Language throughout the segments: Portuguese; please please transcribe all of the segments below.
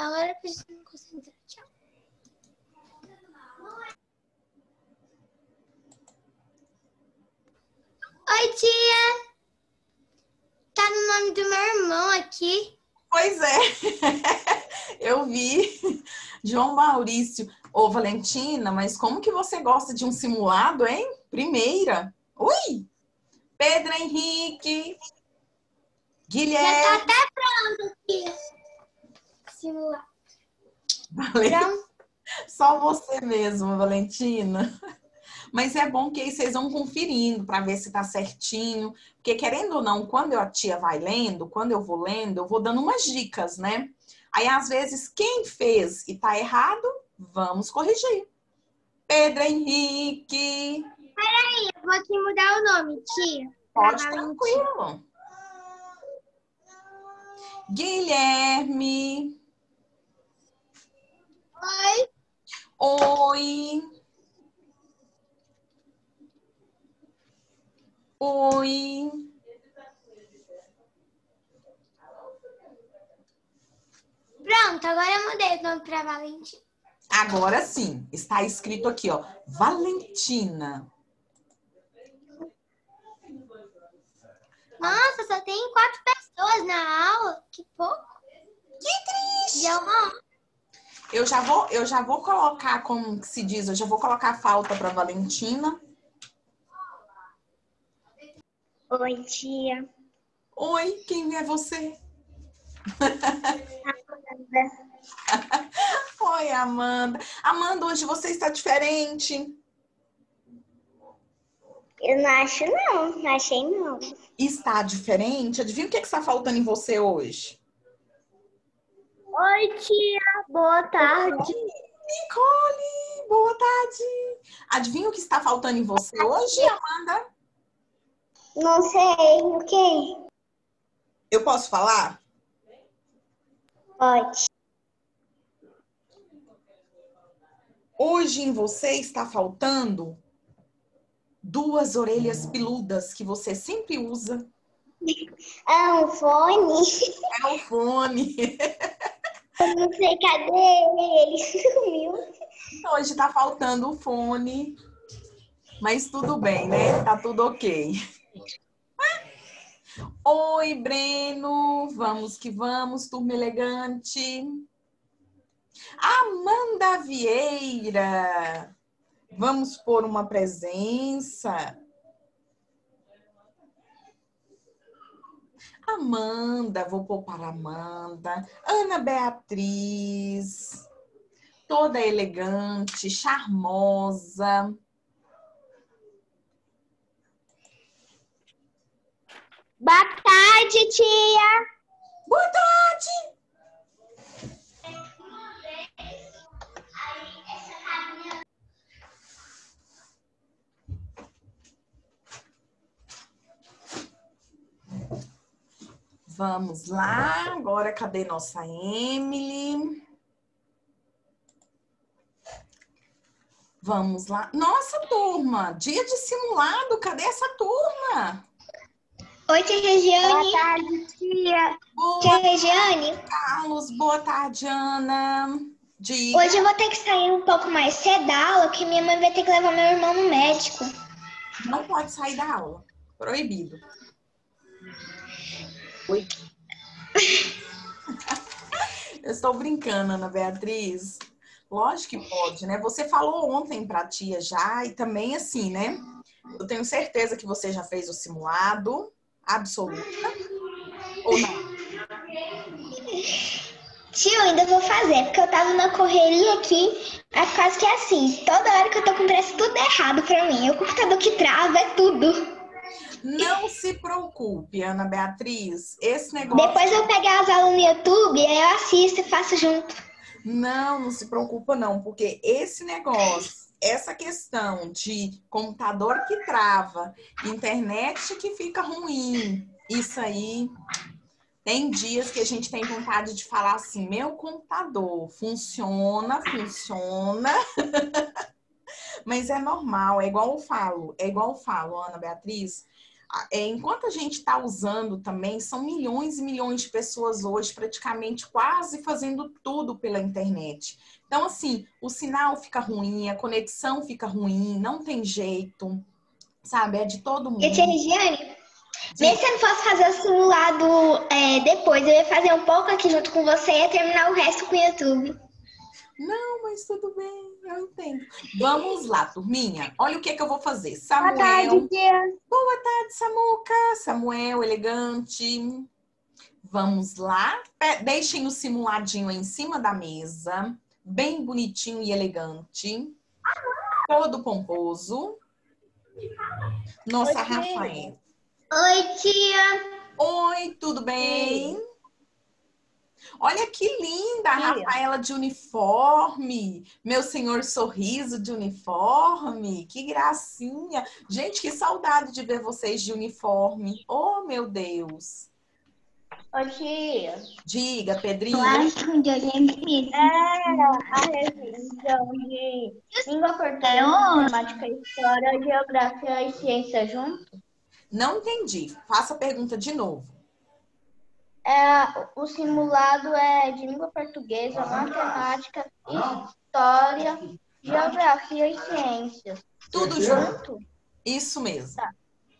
Agora eu preciso me concentrar. Tchau. Oi, tia. Tá no nome do meu irmão aqui. Pois é. Eu vi. João Maurício. Ô, Valentina, mas como que você gosta de um simulado, hein? Primeira. Ui! Pedro Henrique. Já tá Guilherme. até pronto aqui. Simular. Pronto. Só você mesmo, Valentina. Mas é bom que aí vocês vão conferindo para ver se tá certinho. Porque, querendo ou não, quando a tia vai lendo, quando eu vou dando umas dicas, né? Aí, às vezes, quem fez e tá errado, vamos corrigir. Pedro Henrique. Peraí, eu vou aqui mudar o nome, tia. Pode, tranquilo. Guilherme. Oi. Oi. Oi. Pronto, agora eu mudei o nome pra Valentina. Agora sim, está escrito aqui, ó, Valentina. Nossa, só tem 4 pessoas na aula. Que pouco. Que triste. Deu uma... Eu já vou colocar, como que se diz, eu já vou colocar a falta para Valentina. Oi, tia. Oi, quem é você? Oi, Amanda. Amanda, hoje você está diferente. Eu não acho, não. Não achei, não. Está diferente? Adivinha o que está faltando em você hoje? Oi, tia. Boa tarde. Nicole, boa tarde. Adivinha o que está faltando em você hoje, Amanda? Não sei. O quê? Eu posso falar? Pode. Hoje em você está faltando 2 orelhas peludas que você sempre usa. Ah, um fone. É o fone. Eu não sei cadê ele. Ele sumiu. Hoje tá faltando o fone. Mas tudo bem, né? Tá tudo ok. Oi, Breno. Vamos que vamos, turma elegante. Amanda Vieira. Vamos pôr uma presença. Amanda, vou pôr para Amanda. Ana Beatriz. Toda elegante, charmosa. Boa tarde, tia. Boa tarde! Vamos lá, agora cadê nossa Emily? Vamos lá. Nossa, turma, dia de simulado, cadê essa turma? Oi, tia Regiane. Boa tarde, tia. Tia Regiane. Carlos, boa tarde, Ana. Diga. Hoje eu vou ter que sair um pouco mais cedo da aula, que minha mãe vai ter que levar meu irmão no médico. Não pode sair da aula, proibido. Oi. Eu estou brincando, Ana Beatriz. Lógico que pode, né? Você falou ontem para a tia já, e também assim, né? Eu tenho certeza que você já fez o simulado, absoluta, ou não? Tio, eu ainda vou fazer, porque eu tava na correria aqui, é quase que assim, toda hora que eu tô com pressa, tudo é errado pra mim. É o computador que trava, é tudo. Não se preocupe, Ana Beatriz. Esse negócio. Depois eu pegar as aulas no YouTube, aí eu assisto e faço junto. Não se preocupa, não, porque esse negócio, essa questão de computador que trava, internet que fica ruim, isso aí. Tem dias que a gente tem vontade de falar assim, meu computador funciona, mas é normal, é igual eu falo, Ana Beatriz. enquanto a gente está usando também, são milhões e milhões de pessoas hoje, praticamente quase fazendo tudo pela internet. Então, assim, o sinal fica ruim, a conexão fica ruim, não tem jeito, sabe? É de todo E tia mundo. Regiane, mesmo se eu não fosse fazer o simulado depois, eu ia fazer um pouco aqui junto com você e ia terminar o resto com o YouTube. Não, mas tudo bem, eu entendo. Vamos lá, turminha. Olha o que eu vou fazer. Boa Samuel. tarde, tia. Boa tarde, Samuca. Samuel, elegante. Vamos lá. Deixem o simuladinho em cima da mesa. Bem bonitinho e elegante. Todo pomposo. Nossa, Oi, tia. Rafael. Oi, tia. Oi, tudo bem? Olha que linda a Rafaela de uniforme. Meu senhor sorriso de uniforme. Que gracinha. Gente, que saudade de ver vocês de uniforme. Oh, meu Deus. Oi, tia. Diga, Pedrinho. Eu acho que o Diogene a revisão de língua portuguesa, matemática, história, geografia e ciência junto? Não entendi. Faça a pergunta de novo. O simulado é de língua portuguesa, matemática, história, geografia e ciências. Tudo junto? Isso mesmo. Tá.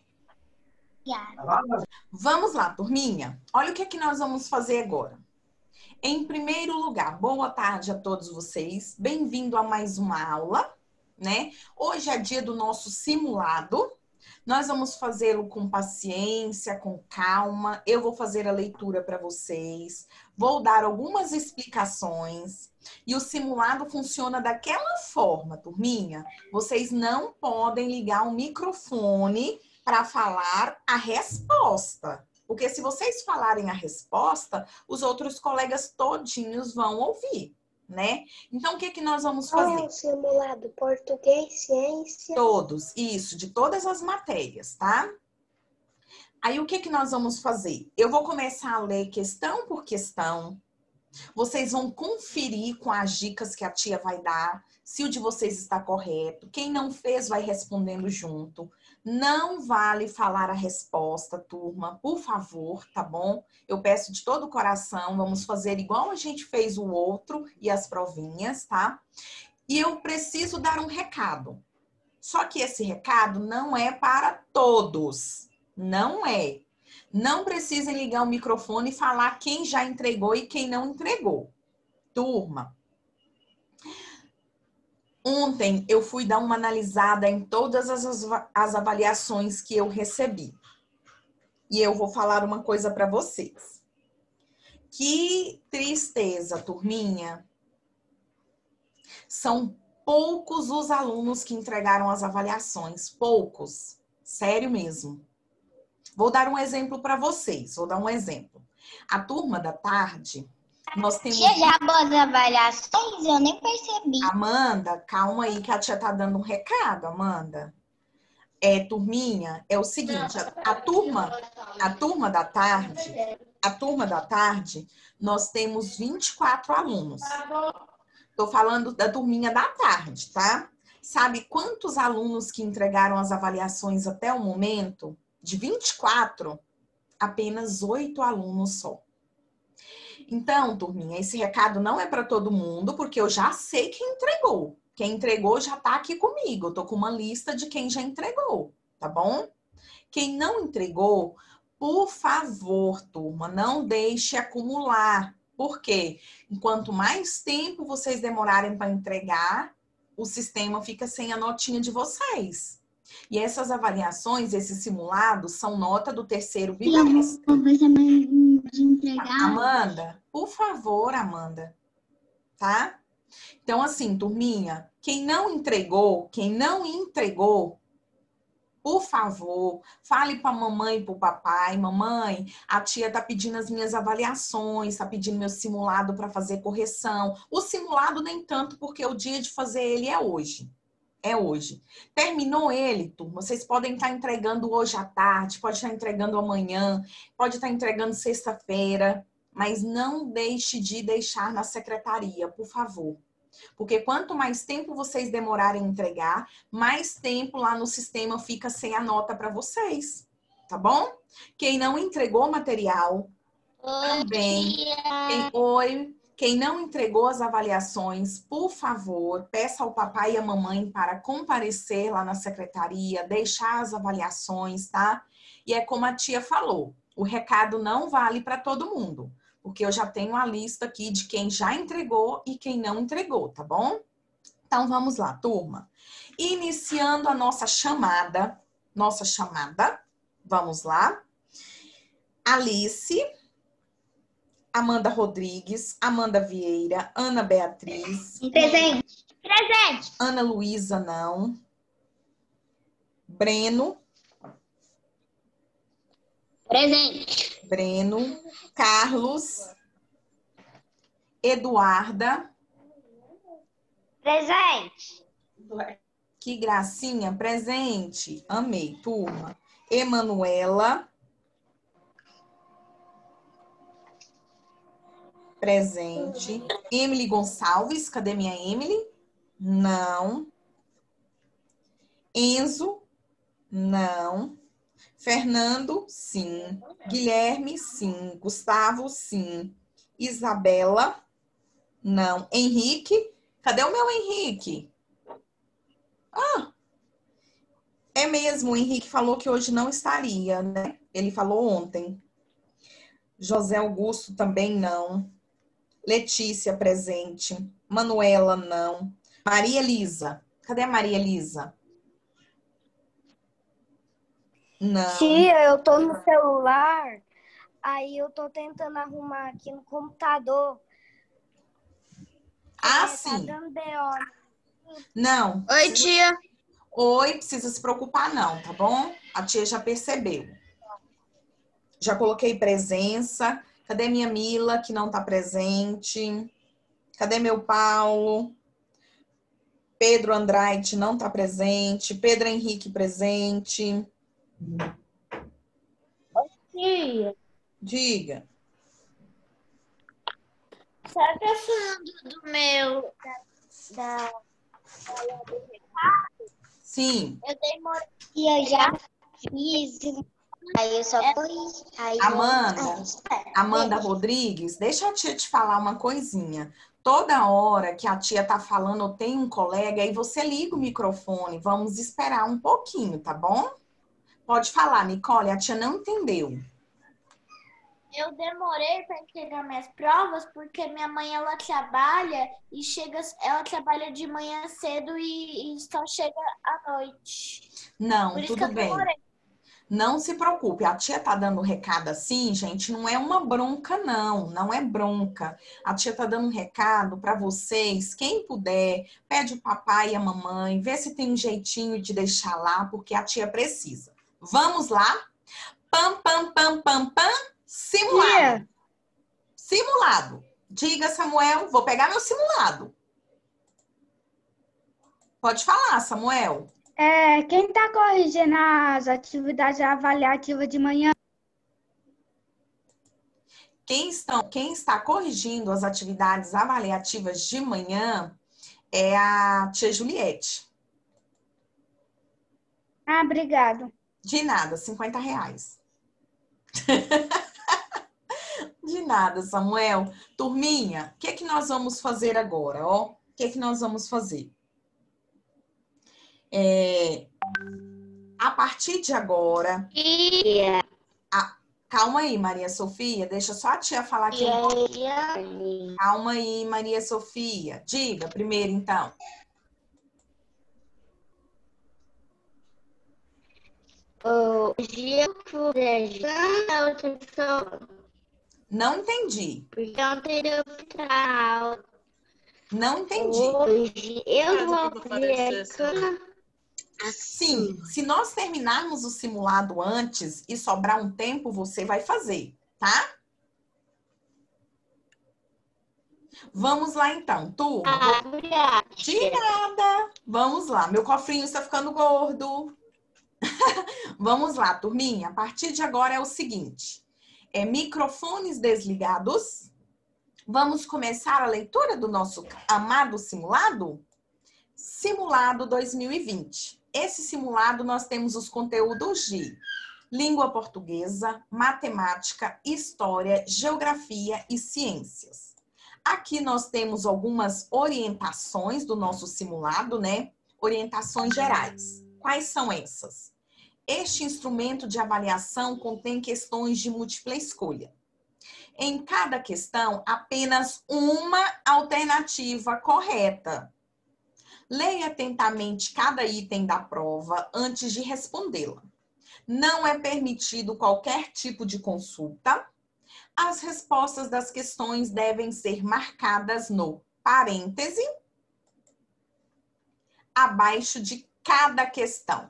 Vamos lá, turminha. Olha o que é que nós vamos fazer agora. Em primeiro lugar, boa tarde a todos vocês. Bem-vindo a mais uma aula, né? Hoje é dia do nosso simulado. Nós vamos fazê-lo com paciência, com calma. Eu vou fazer a leitura para vocês. Vou dar algumas explicações. E o simulado funciona daquela forma, turminha. Vocês não podem ligar o microfone para falar a resposta. Porque se vocês falarem a resposta, os outros colegas todinhos vão ouvir, né? Então, o que nós vamos fazer? Simulado português, ciência. Todos, isso, de todas as matérias, tá? Aí, o que nós vamos fazer? Eu vou começar a ler questão por questão. Vocês vão conferir com as dicas que a tia vai dar, se o de vocês está correto. Quem não fez vai respondendo junto. Não vale falar a resposta, turma, por favor, tá bom? Eu peço de todo o coração, vamos fazer igual a gente fez o outro e as provinhas, tá? E eu preciso dar um recado. Só que esse recado não é para todos. Não é. Não precisem ligar o microfone e falar quem já entregou e quem não entregou. Turma, ontem eu fui dar uma analisada em todas as avaliações que eu recebi. E eu vou falar uma coisa para vocês. Que tristeza, turminha. São poucos os alunos que entregaram as avaliações. Poucos. Sério mesmo. Vou dar um exemplo para vocês. Vou dar um exemplo. A turma da tarde, nós temos... Tia, já boas avaliações? Eu nem percebi. Amanda, calma aí que a tia tá dando um recado, Amanda. Turminha, é o seguinte, a turma da tarde, nós temos 24 alunos. Tô falando da turminha da tarde, tá? Sabe quantos alunos que entregaram as avaliações até o momento? De 24, apenas 8 alunos só. Então, turminha, esse recado não é para todo mundo, porque eu já sei quem entregou. Quem entregou já tá aqui comigo. Eu tô com uma lista de quem já entregou, tá bom? Quem não entregou, por favor, turma, não deixe acumular. Por quê? Enquanto mais tempo vocês demorarem para entregar, o sistema fica sem a notinha de vocês. E essas avaliações, esses simulados, são nota do terceiro bimestre. Amanda, por favor, Amanda, tá? Então, assim, turminha, quem não entregou, por favor, fale para a mamãe e para o papai. Mamãe, a tia tá pedindo as minhas avaliações, tá pedindo meu simulado para fazer correção. O simulado nem tanto, porque o dia de fazer ele é hoje. É hoje. Terminou ele, turma, vocês podem estar entregando hoje à tarde, pode estar entregando amanhã, pode estar entregando sexta-feira, mas não deixe de deixar na secretaria, por favor. Porque quanto mais tempo vocês demorarem a entregar, mais tempo lá no sistema fica sem a nota para vocês. tá bom? Quem não entregou material, também. Quem não entregou as avaliações, por favor, peça ao papai e à mamãe para comparecer lá na secretaria, deixar as avaliações, tá? E é como a tia falou, o recado não vale para todo mundo, porque eu já tenho a lista aqui de quem já entregou e quem não entregou, tá bom? Então, vamos lá, turma. Iniciando a nossa chamada, vamos lá. Alice, Amanda Rodrigues, Amanda Vieira, Ana Beatriz. Presente. Presente. Ana Luísa, não. Breno. Presente. Breno. Carlos. Eduarda. Presente. Que gracinha, presente. Amei, turma. Emanuela. Presente. Emily Gonçalves, cadê minha Emily? Não. Enzo, não. Fernando, sim. Guilherme, sim. Gustavo, sim. Isabela, não. Henrique, cadê o meu Henrique? Ah, é mesmo, o Henrique falou que hoje não estaria, né? Ele falou ontem. José Augusto também não. Letícia, presente. Manuela, não. Maria Elisa. Cadê a Maria Elisa? Não. Tia, eu tô no celular, aí eu tô tentando arrumar aqui no computador. Ah, Tá sim. dando BO. Não. Oi, tia. Oi, precisa se preocupar não, tá bom? A tia já percebeu. Já coloquei presença. Cadê minha Mila, que não tá presente? Cadê meu Paulo? Pedro Andrade não tá presente. Pedro Henrique presente. Tia, Diga. sabe a fundo do meu da Sim. eu demorei. E eu já fiz, aí eu só pus. Aí Amanda Rodrigues, deixa a tia te falar uma coisinha. Toda hora que a tia tá falando, ou tem um colega, aí você liga o microfone. Vamos esperar um pouquinho, tá bom? Pode falar, Nicole, a tia não entendeu. Eu demorei para entregar minhas provas porque minha mãe ela trabalha e ela trabalha de manhã cedo e só chega à noite. Não, Por isso que tudo eu bem. demorei. Não se preocupe, a tia tá dando recado assim, gente, não é uma bronca, não, não é bronca. A tia tá dando um recado para vocês, quem puder, pede o papai e a mamãe, vê se tem um jeitinho de deixar lá, porque a tia precisa. Vamos lá? Pam, pam, pam, pam, pam, simulado. Tia. Simulado. Diga, Samuel, vou pegar meu simulado. Pode falar, Samuel. Quem tá corrigindo as atividades avaliativas de manhã? Quem está corrigindo as atividades avaliativas de manhã é a tia Juliette. Ah, obrigado. De nada, R$50. De nada, Samuel. Turminha, o que é que nós vamos fazer agora? Ó, o que é que nós vamos fazer? A partir de agora... Calma aí, Maria Sofia. Deixa só a tia falar aqui. Calma aí, Maria Sofia. Diga primeiro, então. Hoje eu fui Não entendi. porque ontem eu fui pra aula. Não entendi. Hoje eu vou fazer Sim, se nós terminarmos o simulado antes e sobrar um tempo, você vai fazer, tá? Vamos lá então, turma. De nada. Vamos lá, meu cofrinho está ficando gordo. Vamos lá, turminha. A partir de agora é o seguinte. Microfones desligados. Vamos começar a leitura do nosso amado simulado? Simulado 2020. Esse simulado nós temos os conteúdos de língua portuguesa, matemática, história, geografia e ciências. Aqui nós temos algumas orientações do nosso simulado, né? Orientações gerais. Quais são essas? Este instrumento de avaliação contém questões de múltipla escolha. Em cada questão, apenas uma alternativa correta. Leia atentamente cada item da prova antes de respondê-la. Não é permitido qualquer tipo de consulta. As respostas das questões devem ser marcadas no parêntese abaixo de cada questão.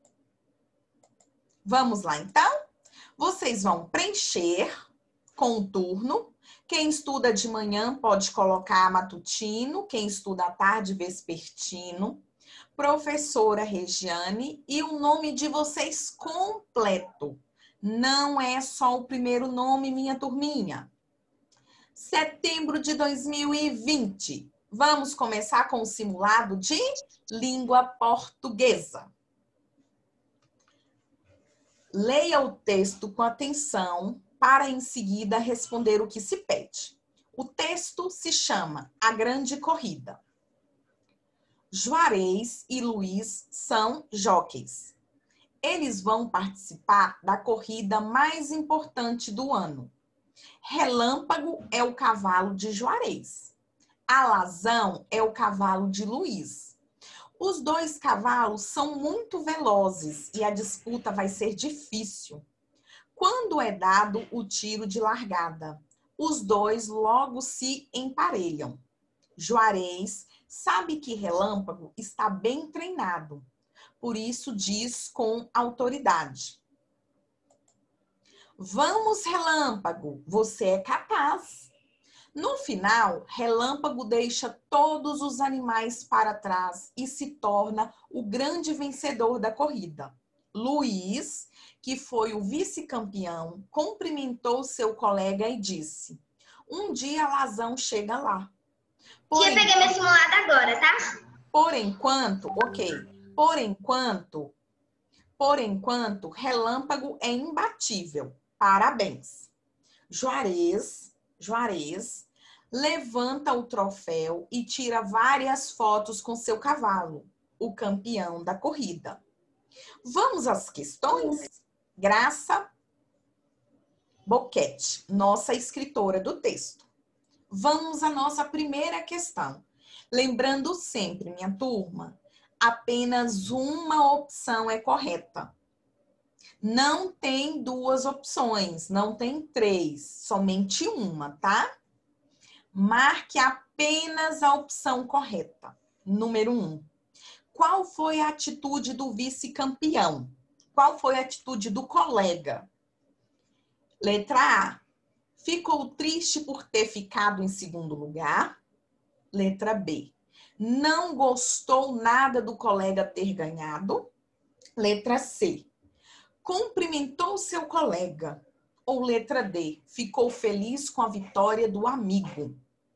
Vamos lá, então? Vocês vão preencher com o turno. Quem estuda de manhã pode colocar matutino, quem estuda à tarde, vespertino. Professora Regiane e o nome de vocês completo. Não é só o primeiro nome, minha turminha. Setembro de 2020. Vamos começar com o simulado de língua portuguesa. Leia o texto com atenção para em seguida responder o que se pede. O texto se chama A Grande Corrida. Juarez e Luiz são jockeys. Eles vão participar da corrida mais importante do ano. Relâmpago é o cavalo de Juarez. Alazão é o cavalo de Luiz. Os dois cavalos são muito velozes e a disputa vai ser difícil. Quando é dado o tiro de largada, os dois logo se emparelham. Juarez sabe que Relâmpago está bem treinado, por isso diz com autoridade: Vamos, Relâmpago, você é capaz. No final, Relâmpago deixa todos os animais para trás e se torna o grande vencedor da corrida. Luiz, que foi o vice-campeão, cumprimentou seu colega e disse: Um dia Alazão chega lá. Tia, peguei meu simulado agora, tá? Por enquanto, por enquanto, Relâmpago é imbatível. Parabéns. Juarez levanta o troféu e tira várias fotos com seu cavalo, o campeão da corrida. Vamos às questões? Graça Boquete, nossa escritora do texto. Vamos à nossa primeira questão. Lembrando sempre, minha turma, apenas uma opção é correta. Não tem duas opções, não tem três, somente uma, tá? Marque apenas a opção correta. Número 1. Qual foi a atitude do vice-campeão? Qual foi a atitude do colega? Letra A. Ficou triste por ter ficado em segundo lugar? Letra B. Não gostou nada do colega ter ganhado? Letra C. Cumprimentou seu colega? Ou letra D. Ficou feliz com a vitória do amigo?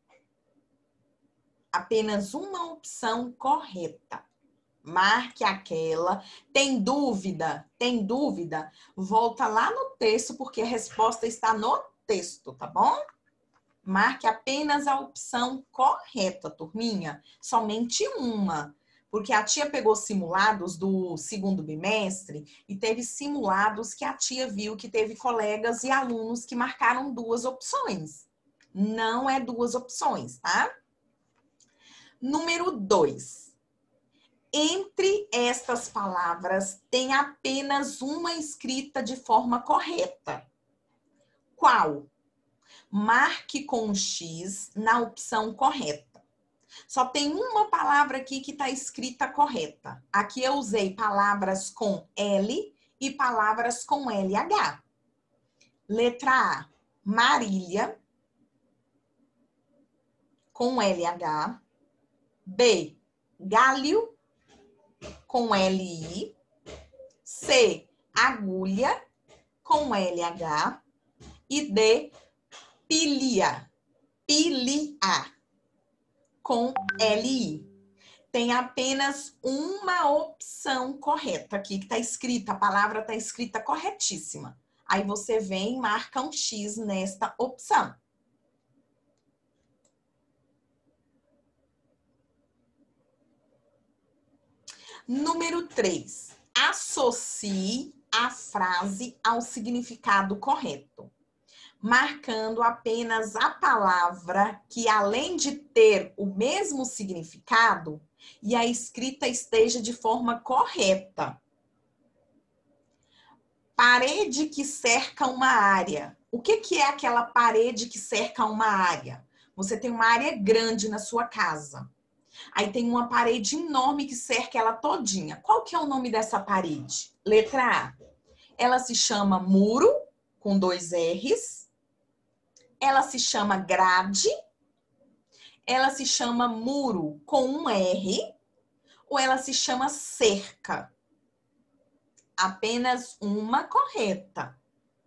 Apenas uma opção correta. Marque aquela. Tem dúvida? Tem dúvida? Volta lá no texto, porque a resposta está no texto, tá bom? Marque apenas a opção correta, turminha. Somente uma. Porque a tia pegou simulados do segundo bimestre e teve simulados que a tia viu que teve colegas e alunos que marcaram duas opções. Não é duas opções, tá? Número 2. Entre estas palavras, tem apenas uma escrita de forma correta. Qual? Marque com um X na opção correta. Só tem uma palavra aqui que está escrita correta. Aqui eu usei palavras com L e palavras com LH. Letra A, Marília, com LH. B, Galho, com LI. C, Agulha, com LH. E D, Pilia, com LI. tem apenas uma opção correta aqui que está escrita, a palavra está escrita corretíssima. Aí você vem e marca um X nesta opção. Número 3. Associe a frase ao significado correto, marcando apenas a palavra que, além de ter o mesmo significado, e a escrita esteja de forma correta. Parede que cerca uma área. O que é aquela parede que cerca uma área? Você tem uma área grande na sua casa. Aí tem uma parede enorme que cerca ela todinha. Qual que é o nome dessa parede? Letra A. Ela se chama muro, com 2 R's. Ela se chama grade. Ela se chama muro, com 1 R. Ou ela se chama cerca? Apenas uma correta.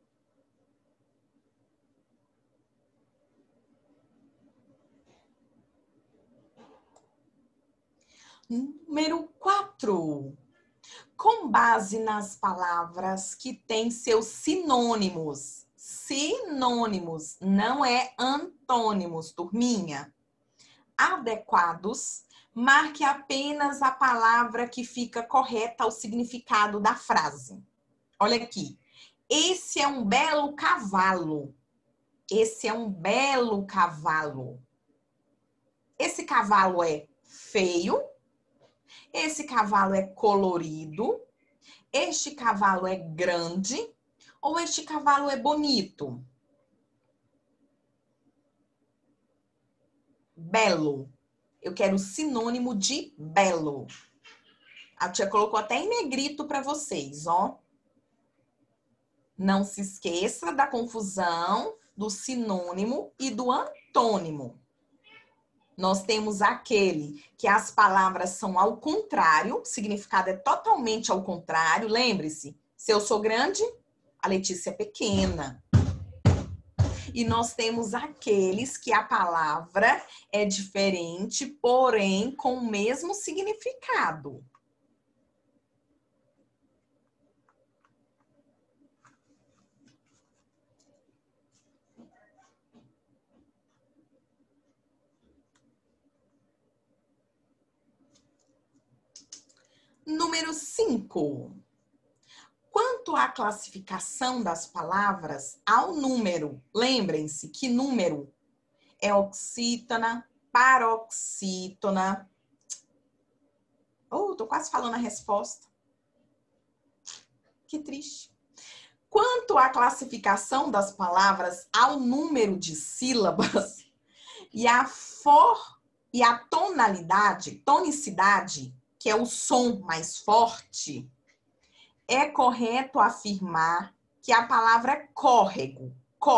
Número 4. Com base nas palavras que têm seus sinônimos. Sinônimos, não é antônimos, turminha. Adequados, marque apenas a palavra que fica correta ao significado da frase. Olha aqui. Esse é um belo cavalo. Esse é um belo cavalo. Esse cavalo é feio. Esse cavalo é colorido. Este cavalo é grande. Ou este cavalo é bonito? Belo. Eu quero o sinônimo de belo. A tia colocou até em negrito para vocês, ó. Não se esqueça da confusão do sinônimo e do antônimo. Nós temos aquele que as palavras são ao contrário, o significado é totalmente ao contrário. Lembre-se, se eu sou grande, a Letícia é pequena. E nós temos aqueles que a palavra é diferente, porém com o mesmo significado. Número 5. Quanto à classificação das palavras ao número, lembrem-se que número é oxítona, paroxítona. Tô quase falando a resposta. Que triste. Quanto à classificação das palavras ao número de sílabas e a tonalidade, tonicidade, que é o som mais forte, é correto afirmar que a palavra córrego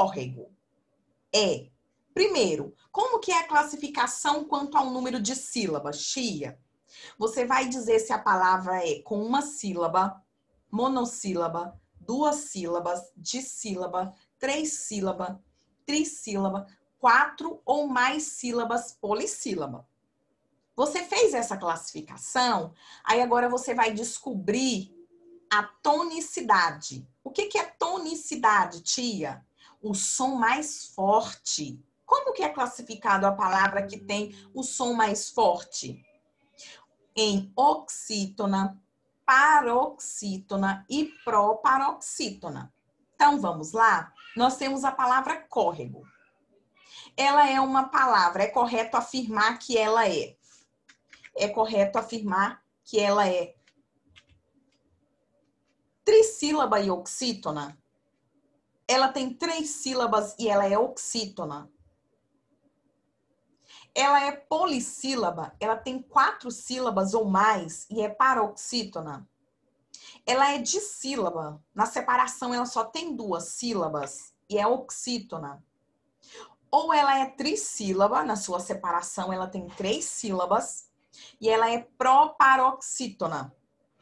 é, primeiro, como que é a classificação quanto ao número de sílabas, tia? Você vai dizer se a palavra é com uma sílaba, monossílaba, 2 sílabas, dissílaba, 3 sílabas, trissílaba, 4 ou mais sílabas polissílaba. Você fez essa classificação, aí agora você vai descobrir a tonicidade. O que é tonicidade, tia? O som mais forte. Como que é classificado a palavra que tem o som mais forte? Em oxítona, paroxítona e proparoxítona. Então, vamos lá? Nós temos a palavra córrego. Ela é uma palavra, é correto afirmar que ela é. É correto afirmar que ela é trissílaba e oxítona. Ela tem 3 sílabas e ela é oxítona. Ela é polissílaba, ela tem 4 sílabas ou mais e é paroxítona. Ela é dissílaba, na separação ela só tem 2 sílabas e é oxítona. Ou ela é trissílaba, na sua separação ela tem 3 sílabas e ela é proparoxítona.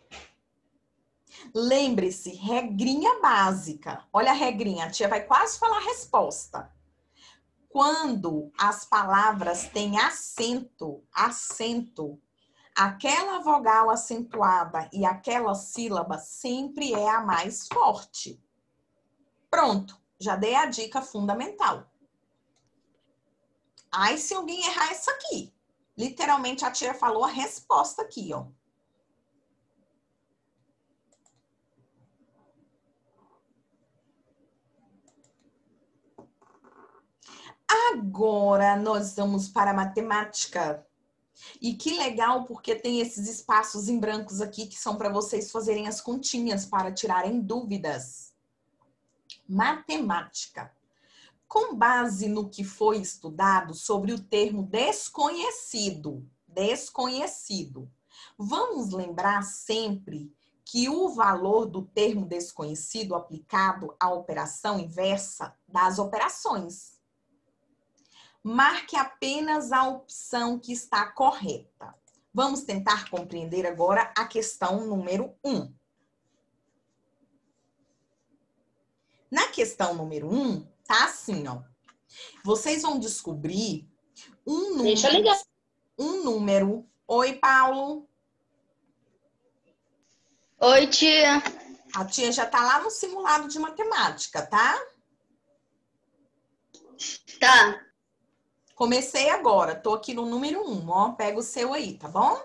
Lembre-se, regrinha básica. Olha a regrinha, a tia vai quase falar a resposta. Quando as palavras têm acento, aquela vogal acentuada e aquela sílaba sempre é a mais forte. Pronto, já dei a dica fundamental. Aí, se alguém errar essa aqui, literalmente a tia falou a resposta aqui, ó. Agora nós vamos para a matemática. E que legal, porque tem esses espaços em brancos aqui que são para vocês fazerem as continhas para tirarem dúvidas. Matemática. Com base no que foi estudado sobre o termo desconhecido, vamos lembrar sempre que o valor do termo desconhecido aplicado à operação inversa das operações. Marque apenas a opção que está correta. Vamos tentar compreender agora a questão número 1. Na questão número 1, tá assim, ó. Vocês vão descobrir um número. Deixa eu ligar. Um número. Oi, Paulo. Oi, tia. A tia já tá lá no simulado de matemática, tá? Tá. Comecei agora. Tô aqui no número 1, ó. Pega o seu aí, tá bom?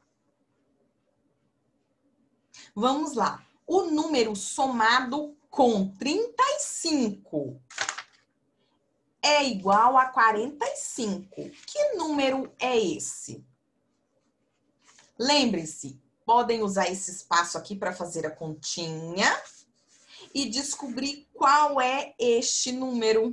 Vamos lá. O número somado com 35 é igual a 45. Que número é esse? Lembre-se, podem usar esse espaço aqui para fazer a continha e descobrir qual é este número.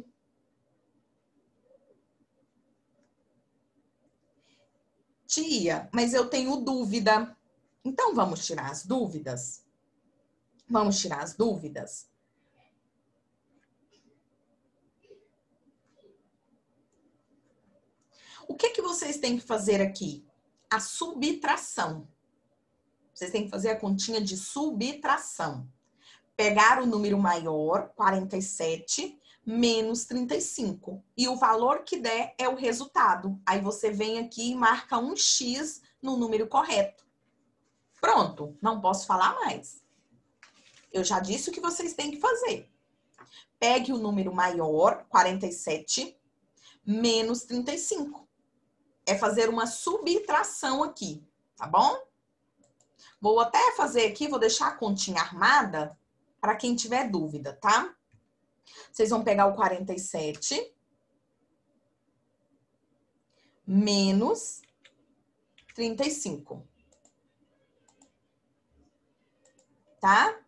Tia, mas eu tenho dúvida. Então, vamos tirar as dúvidas? Vamos tirar as dúvidas? O que vocês têm que fazer aqui? A subtração. Vocês têm que fazer a continha de subtração. Pegar o número maior, 47, menos 35. E o valor que der é o resultado. Aí você vem aqui e marca um X no número correto. Pronto, não posso falar mais. Eu já disse o que vocês têm que fazer. Pegue o número maior, 47, menos 35. É fazer uma subtração aqui, tá bom? Vou até fazer aqui, vou deixar a continha armada para quem tiver dúvida, tá? Vocês vão pegar o 47 menos 35. Tá?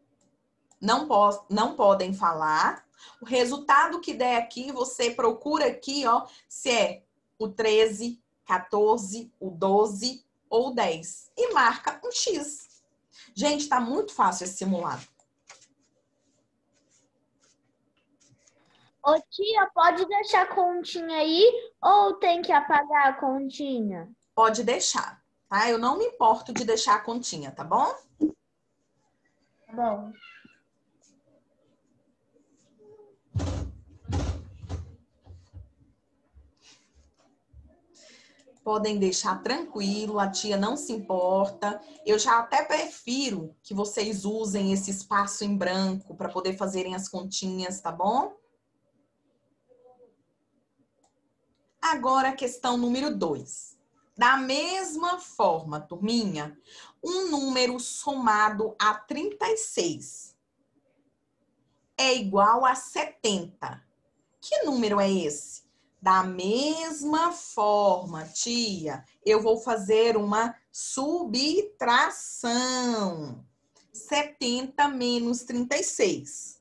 Não podem falar. O resultado que der aqui, você procura aqui, ó, se é o 13, 14, o 12 ou o 10. E marca um X. Gente, tá muito fácil esse simulado. Ô tia, pode deixar a continha aí ou tem que apagar a continha? Pode deixar, tá? Eu não me importo de deixar a continha, tá bom? Tá bom. Podem deixar tranquilo, a tia não se importa. Eu já até prefiro que vocês usem esse espaço em branco para poder fazerem as continhas, tá bom? Agora a questão número 2. Da mesma forma, turminha, um número somado a 36 é igual a 70. Que número é esse? Da mesma forma, tia, eu vou fazer uma subtração. 70 menos 36.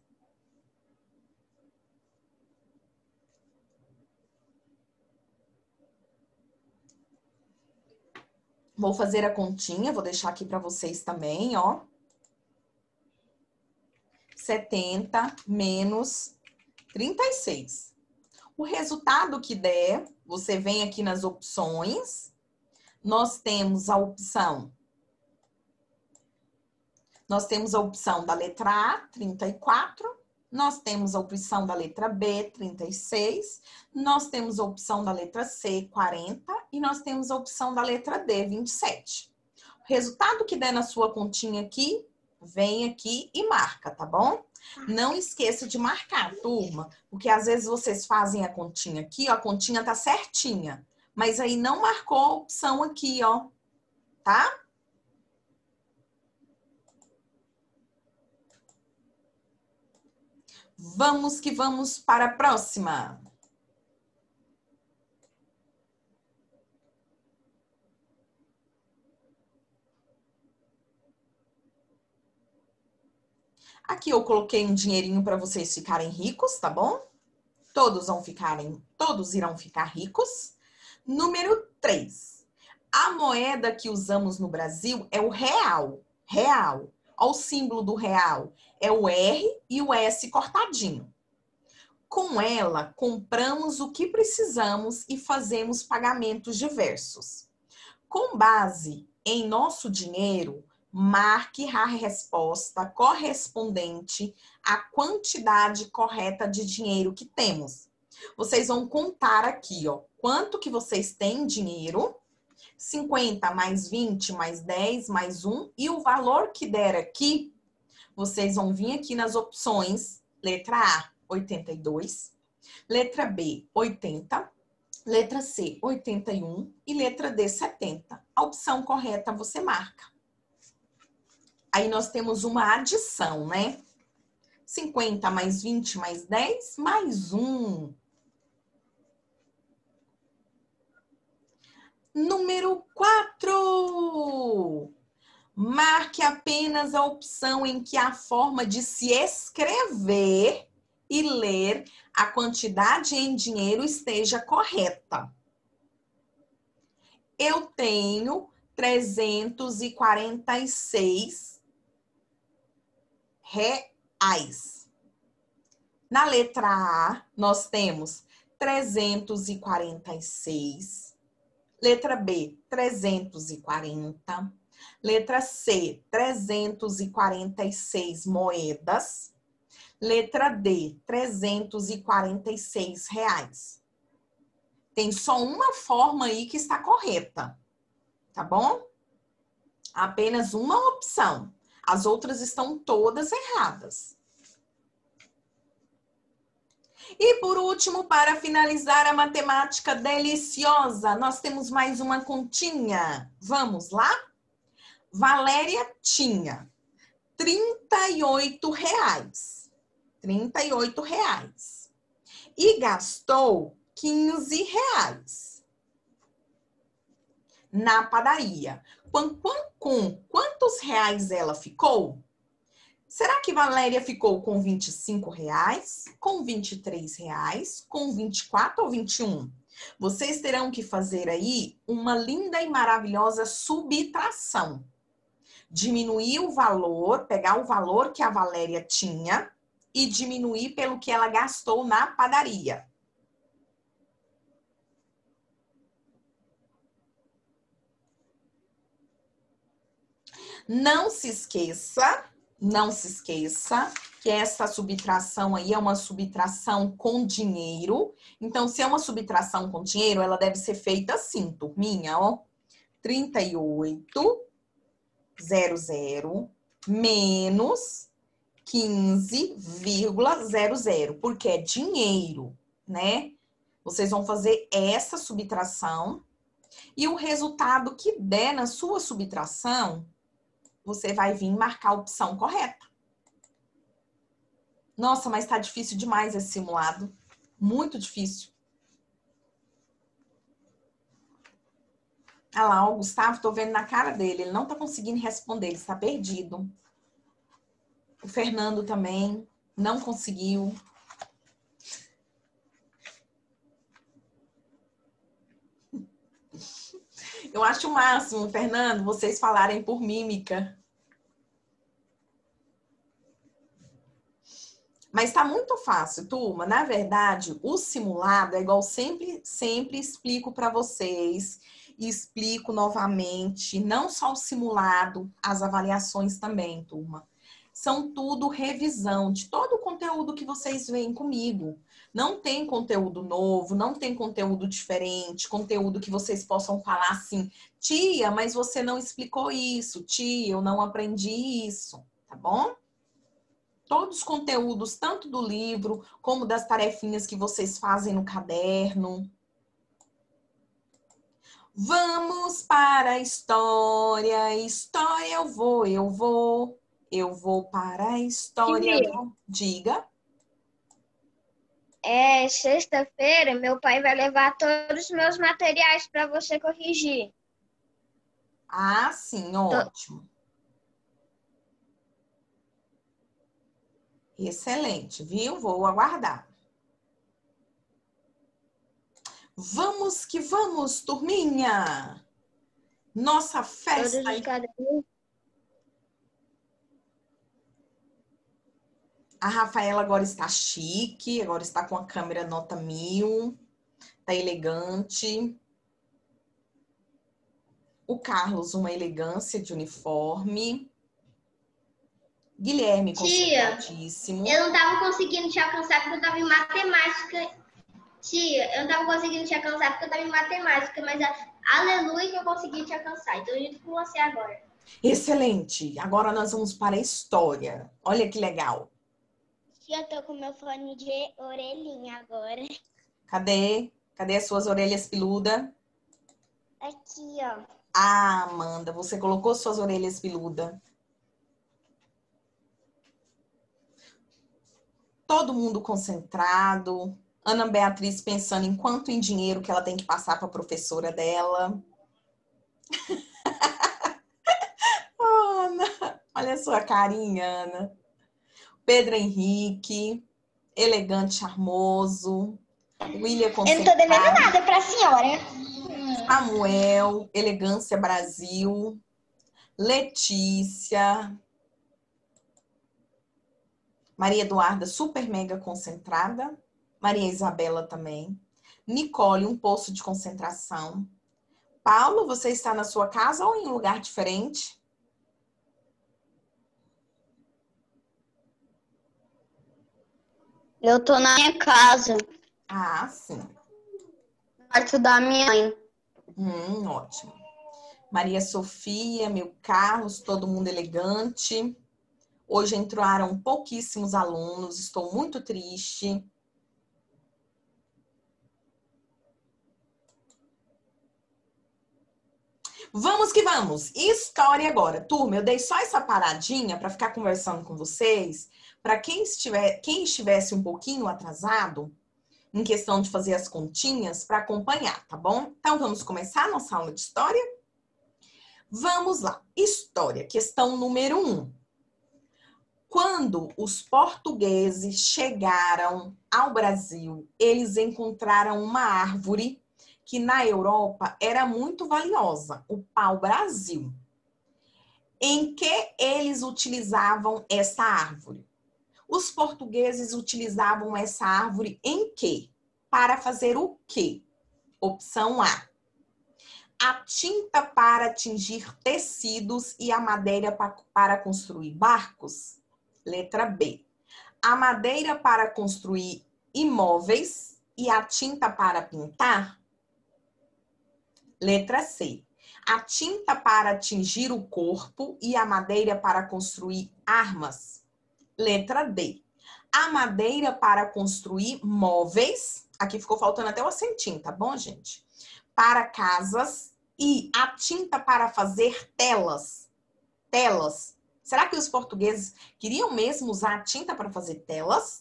Vou fazer a continha, vou deixar aqui para vocês também, ó. 70 menos 36. O resultado que der, você vem aqui nas opções. Nós temos a opção da letra A, 34, Nós temos a opção da letra B, 36. Nós temos a opção da letra C, 40. E nós temos a opção da letra D, 27. O resultado que der na sua continha aqui, vem aqui e marca, tá bom? Não esqueça de marcar, turma. Porque às vezes vocês fazem a continha aqui, ó, a continha tá certinha. Mas aí não marcou a opção aqui, ó. Tá? Vamos que vamos para a próxima. Aqui eu coloquei um dinheirinho para vocês ficarem ricos, tá bom? Todos irão ficar ricos. Número 3. A moeda que usamos no Brasil é o real. Real. Olha o símbolo do real. É o R e o S cortadinho. Com ela, compramos o que precisamos e fazemos pagamentos diversos. Com base em nosso dinheiro, marque a resposta correspondente à quantidade correta de dinheiro que temos. Vocês vão contar aqui, ó, quanto que vocês têm em dinheiro, 50 mais 20 mais 10 mais 1, e o valor que der aqui, vocês vão vir aqui nas opções, letra A, 82, letra B, 80, letra C, 81 e letra D, 70. A opção correta você marca. Aí nós temos uma adição, né? 50 mais 20 mais 10 mais 1. Número 4. Marque apenas a opção em que a forma de se escrever e ler a quantidade em dinheiro esteja correta. Eu tenho 346 reais. Na letra A, nós temos 346. Letra B, 340. Letra C, 346 moedas. Letra D, 346 reais. Tem só uma forma aí que está correta, tá bom? Apenas uma opção. As outras estão todas erradas. E por último, para finalizar a matemática deliciosa, nós temos mais uma continha. Vamos lá? Valéria tinha 38 reais. 38 reais. E gastou 15 reais na padaria. Com quantos reais ela ficou? Será que Valéria ficou com 25 reais, com 23 reais, com 24 ou 21? Vocês terão que fazer aí uma linda e maravilhosa subtração. Diminuir o valor, pegar o valor que a Valéria tinha e diminuir pelo que ela gastou na padaria. Não se esqueça que essa subtração aí é uma subtração com dinheiro. Então, se é uma subtração com dinheiro, ela deve ser feita assim, turminha, ó. 38,00 menos 15,00, porque é dinheiro, né? Vocês vão fazer essa subtração e o resultado que der na sua subtração, você vai vir marcar a opção correta. Nossa, mas tá difícil demais esse simulado. Muito difícil. Ah lá, o Gustavo, tô vendo na cara dele. Ele não tá conseguindo responder, ele está perdido. O Fernando também não conseguiu. Eu acho o máximo, Fernando, vocês falarem por mímica. Mas tá muito fácil, turma. Na verdade, o simulado é igual sempre explico para vocês. E explico novamente, não só o simulado, as avaliações também, turma. são tudo revisão de todo o conteúdo que vocês veem comigo. Não tem conteúdo novo, não tem conteúdo diferente, conteúdo que vocês possam falar assim, tia, mas você não explicou isso, tia, eu não aprendi isso, tá bom? Todos os conteúdos, tanto do livro, como das tarefinhas que vocês fazem no caderno. Vamos para a história, história eu vou para a história. Diga. Sexta-feira, meu pai vai levar todos os meus materiais para você corrigir. Ah, sim, ótimo. Excelente, viu? Vou aguardar. Vamos que vamos, turminha! Nossa festa! A Rafaela agora está chique, agora está com a câmera nota 1000, tá elegante. O Carlos, uma elegância de uniforme. Guilherme, concentradíssimo. Eu não estava conseguindo te alcançar porque eu estava em matemática. Tia, eu não estava conseguindo te alcançar porque eu estava em matemática, mas aleluia que eu consegui te alcançar. Então, junto com você agora. Excelente! Agora nós vamos para a história. Olha que legal. Eu tô com meu fone de orelhinha agora. Cadê? Cadê as suas orelhas peludas? Aqui, ó. Ah, Amanda, você colocou suas orelhas peludas. Todo mundo concentrado. Ana Beatriz pensando em quanto em dinheiro que ela tem que passar para a professora dela. Ana, olha a sua carinha, Ana. Pedro Henrique, elegante, charmoso. William concentrado. Eu não tô devendo nada pra senhora. Samuel, elegância Brasil. Letícia. Maria Eduarda, super mega concentrada. Maria Isabela também. Nicole, um poço de concentração. Paulo, você está na sua casa ou em um lugar diferente? Eu tô na minha casa, Ah, sim. no quarto da minha mãe. Ótimo. Maria Sofia, meu Carlos, todo mundo elegante. Hoje entraram pouquíssimos alunos, estou muito triste. Vamos que vamos! História agora. Turma, eu dei só essa paradinha para ficar conversando com vocês, para quem estivesse um pouquinho atrasado, em questão de fazer as continhas, para acompanhar, tá bom? Então, vamos começar a nossa aula de história? Vamos lá. História, questão número 1. Quando os portugueses chegaram ao Brasil, eles encontraram uma árvore que na Europa era muito valiosa, o pau-brasil. Em que eles utilizavam essa árvore? Os portugueses utilizavam essa árvore em quê? Para fazer o quê? Opção A. A tinta para tingir tecidos e a madeira para construir barcos? Letra B. A madeira para construir imóveis e a tinta para pintar? Letra C. A tinta para tingir o corpo e a madeira para construir armas? Letra D. A madeira para construir móveis, aqui ficou faltando até o acentinho, tá bom, gente? Para casas e a tinta para fazer telas. Telas. Será que os portugueses queriam mesmo usar a tinta para fazer telas?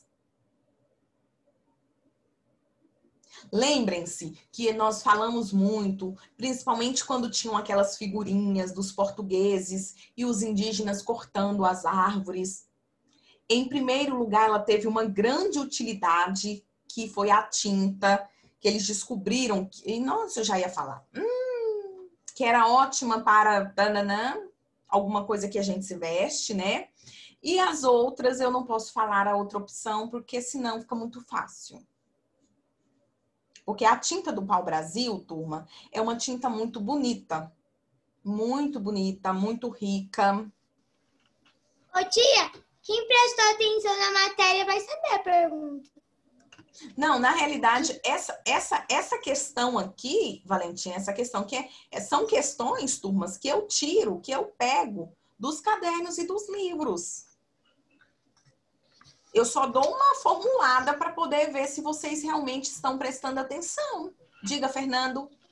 Lembrem-se que nós falamos muito, principalmente quando tinham aquelas figurinhas dos portugueses e os indígenas cortando as árvores. Em primeiro lugar, ela teve uma grande utilidade, que foi a tinta, que eles descobriram, nossa, eu já ia falar, que era ótima para alguma coisa que a gente se veste, né? E as outras, eu não posso falar a outra opção, porque senão fica muito fácil. Porque a tinta do pau-brasil, turma, é uma tinta muito bonita, muito rica. Ô tia, Quem prestou atenção na matéria vai saber a pergunta. Não, na realidade, essa questão aqui, Valentina, essa questão que são questões, turmas, que eu tiro, que eu pego dos cadernos e dos livros. Eu só dou uma formulada para poder ver se vocês realmente estão prestando atenção. Diga, Fernando.